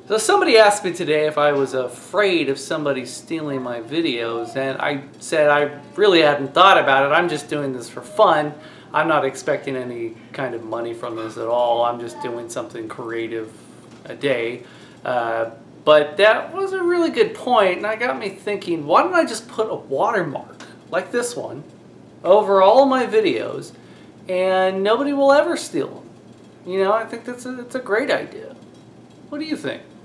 So somebody asked me today if I was afraid of somebody stealing my videos, and I said I really hadn't thought about it. I'm just doing this for fun. I'm not expecting any kind of money from this at all. I'm just doing something creative a day. But that was a really good point, and that got me thinking, why don't I just put a watermark, like this one, over all my videos, and nobody will ever steal them? You know, I think it's a great idea. What do you think?